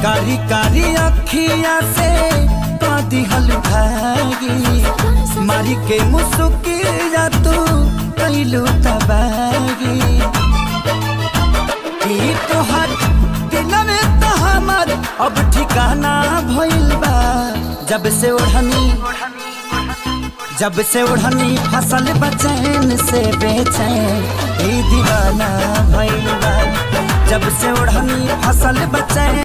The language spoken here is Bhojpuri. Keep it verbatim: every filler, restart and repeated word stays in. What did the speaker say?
कारी कारी अखिया से कादी हलुभागी मारी के मुसुकिया तू कैलू तबागी तोहर दिल में तो हमार अब ठिकाना भइल बा जब से ओढ़नी जब से ओढ़नी फसल बचैन से बेचैन ई दीवाना भइल बा जब से ओढ़नी फसल बचैन।